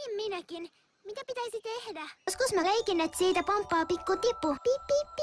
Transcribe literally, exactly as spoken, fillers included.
Niin minäkin. Mitä pitäisi tehdä? Joskus mä leikin, että siitä pomppaa pikku tipu. Pip, pip.